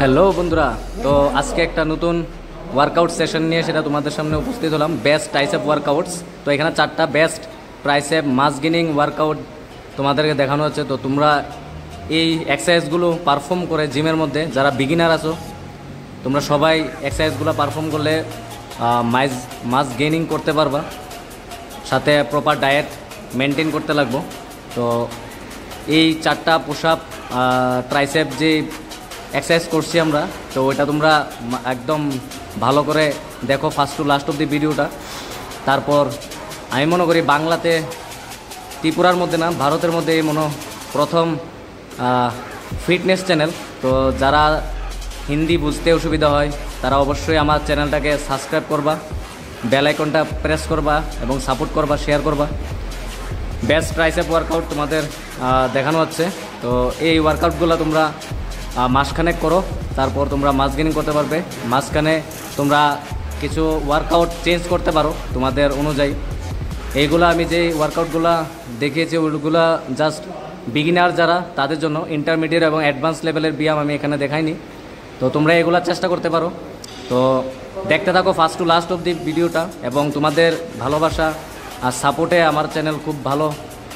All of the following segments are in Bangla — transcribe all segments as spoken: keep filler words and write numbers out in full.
হ্যালো বন্ধুরা, তো আজকে একটা নতুন ওয়ার্কআউট সেশন নিয়ে সেটা তোমাদের সামনে উপস্থিত হলাম। Best tricep workouts. তো এখানে চারটা best tricep mass gaining workout তোমাদেরকে দেখানো হচ্ছে। তো তোমরা এই এক্সারসাইজগুলো পারফর্ম করে জিমের মধ্যে যারা বিগিনার আছো, তোমরা সবাই এক্সারসাইজগুলো পারফর্ম করলে মাস মাস গেইনিং করতে পারবা, সাথে প্রপার ডায়েট মেনটেন করতে লাগবো। তো এই চারটা পুশ আপ ট্রাইসেপ যে এক্সারসাইজ করছি আমরা, তো ওইটা তোমরা একদম ভালো করে দেখো first to last of the ভিডিওটা। তারপর আমি মনে করি বাংলাতে, ত্রিপুরার মধ্যে না, ভারতের মধ্যে এই মনে প্রথম ফিটনেস চ্যানেল। তো যারা হিন্দি বুঝতে অসুবিধা হয় তারা অবশ্যই আমার চ্যানেলটাকে সাবস্ক্রাইব করবা, বেল আইকনটা প্রেস করবা এবং সাপোর্ট করবা, শেয়ার করবা। বেস্ট ট্রাইসেপ ওয়ার্কআউট তোমাদের দেখানো হচ্ছে। তো এই ওয়ার্কআউটগুলো তোমরা মাসখানেক করো, তারপর তোমরা মাস গেইনিং করতে পারবে। মাঝখানে তোমরা কিছু ওয়ার্কআউট চেঞ্জ করতে পারো তোমাদের অনুযায়ী। এইগুলো আমি যে ওয়ার্কআউটগুলো দেখিয়েছি ওইগুলো জাস্ট বিগিনার যারা তাদের জন্য। ইন্টারমিডিয়েট এবং অ্যাডভান্স লেভেলের ব্যায়াম আমি এখানে দেখাইনি। তো তোমরা এগুলো চেষ্টা করতে পারো। তো দেখতে থাকো first to last of the ভিডিওটা, এবং তোমাদের ভালোবাসা আর সাপোর্টে আমার চ্যানেল খুব ভালো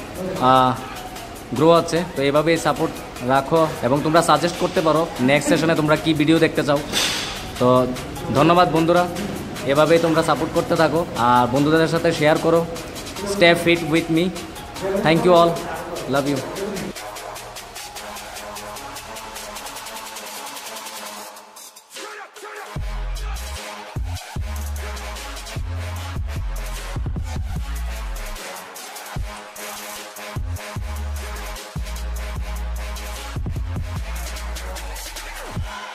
গ্রো আছে। তো এভাবেই সাপোর্ট রাখো এবং তোমরা সাজেস্ট করতে পারো নেক্সট সেশনে তোমরা কি ভিডিও দেখতে চাও। তো ধন্যবাদ বন্ধুরা, এভাবেই তোমরা সাপোর্ট করতে থাকো আর বন্ধুদের সাথে শেয়ার করো। Stay fit with me. Thank you all, love you. Yeah.